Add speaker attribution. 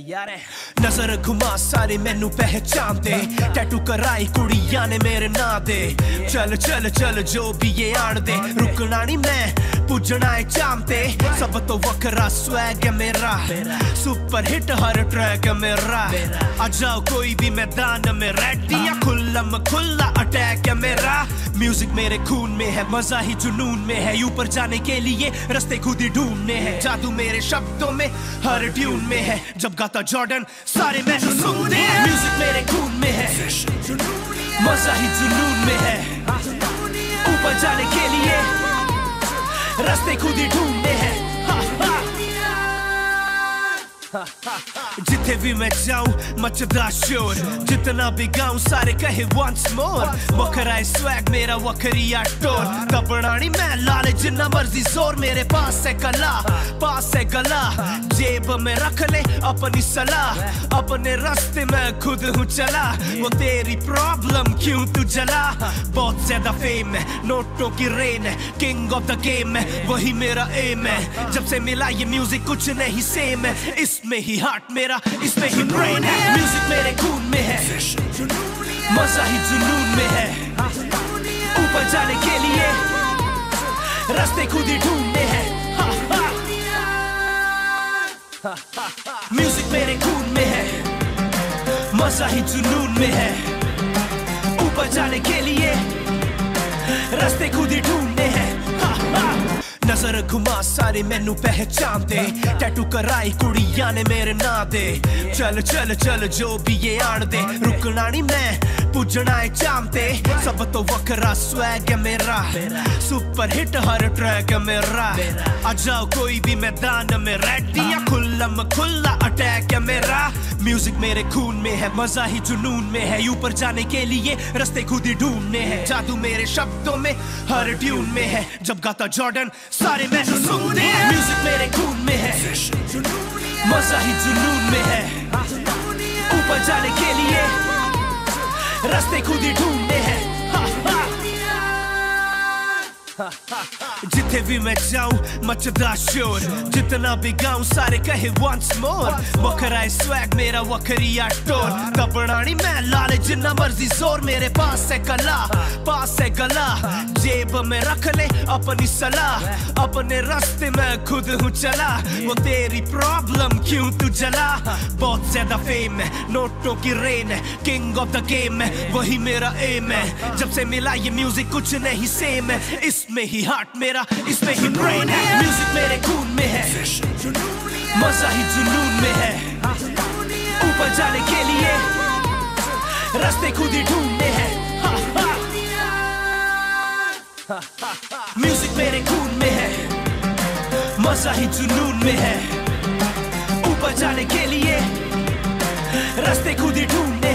Speaker 1: यार नजर घुमा सारे मैनू पहचानते टैटू कराई कुड़ियां ने मेरे नां दे चल चल चल जो भी ये आन दे रुकना नहीं मैं पुजना है चाहते सब तो वखरा स्वैग है मेरा सुपर हिट हर ट्रैक है मेरा आ जाओ कोई भी मैदान में रेडी या खुल्लम खुल्ला अटैक है मेरा म्यूजिक मेरे खून में है मजा ही जुनून में है ऊपर जाने के लिए रास्ते खुद ही ढूंढने हैं जादू मेरे शब्दों में हर ट्यून में है जब गाता जॉर्डन सारे मैनू सुनते हैं म्यूजिक मेरे खून में है मजा ही जुनून में है ऊपर जाने के लिए रास्ते खुद ही ढूंढने हैं जिथे भी मैं जाऊं मचदा शोर जितना भी गाऊं सारे कहे once more वखरा है स्वैग मेरा वखरी टोर दबना नहीं मैं लाले जिन्ना मर्जी जोर मेरे पास है गला जेब में रख ले अपनी सलाह अपने रास्ते में खुद हूँ चला वो तेरी प्रॉब्लम क्यों तू जला बहुत ज्यादा फेम है नोटों की रेन है किंग ऑफ द गेम है वही मेरा एम है जब से मिला ये म्यूजिक कुछ नहीं सेम है इसमें ही हार्ट मेरा इसमें ही ब्रेन है म्यूजिक मेरे खून में है मजा ही जुनून में है ऊपर जाने के लिए रास्ते खुद ही ढूंढने हैं म्यूजिक मेरे खून में है मजा ही जुनून में है ऊपर जाने के लिए रास्ते खुद ही ढूंढने हैं नजर घुमा सारे मैनू पहचानते टैटू कराई कुड़ियां ने मेरे नां दे चल चल चल जो भी ये आन दे रुकना नहीं मैं पुजना है चाहते सब तो वखरा स्वैग है मेरा सुपर हिट हर ट्रैक है मेरा आ जाओ कोई भी मैदान में रेडी या खुल्लम खुल्ला अटैक है मेरा म्यूजिक मेरे खून में है मजा ही जुनून में है ऊपर जाने के लिए रास्ते खुद ही ढूंढने हैं जादू मेरे शब्दों में हर ट्यून में है जब गाता जॉर्डन सारे मैनू सुनते हैं म्यूजिक मेरे खून में है मजा ही जुनून में है ऊपर जाने के लिए रास्ते खुद ही ढूंढने हैं जिथे भी मैं जाऊं मचदा शोर जितना भी गाऊं सारे कहे once more वखरा है स्वैग मेरा वखरी टोर दबना नहीं मैं लाले जिन्ना मर्जी जोर मेरे पास है गला जेब में रख ले अपनी सलाह अपने रास्ते में खुद हूँ चला वो तेरी प्रॉब्लम क्यों तू जला बहुत ज्यादा फेम है नोटों की रेन है किंग ऑफ द गेम है वही मेरा एम है जब से मिला ये म्यूजिक कुछ नहीं सेम है इसमें ही हार्ट मेरा इसमें ही ब्रेन है म्यूजिक मेरे खून में है मजा ही जुनून में है ऊपर जाने के लिए रास्ते खुद ही ढूंढने हैं म्यूजिक मेरे खून में है मजा ही जुनून में है ऊपर जाने के लिए रास्ते खुद ही ढूंढने